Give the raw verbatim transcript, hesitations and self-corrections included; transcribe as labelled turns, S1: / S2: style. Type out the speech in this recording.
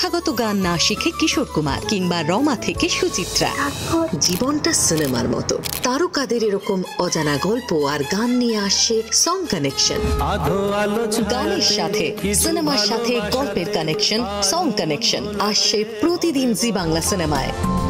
S1: প্রথাগত গান না শিখে কিশোর কুমার কিংবা রমা থেকে সুচিত্রা। জীবনটা সিনেমার মতো, তারকাদের এরকম অজানা গল্প আর গান নিয়ে আসছে সং কানেকশন। গানের সাথে সিনেমার সাথে গল্পের কানেকশন, সং কানেকশন আসছে প্রতিদিন জি বাংলা সিনেমায়।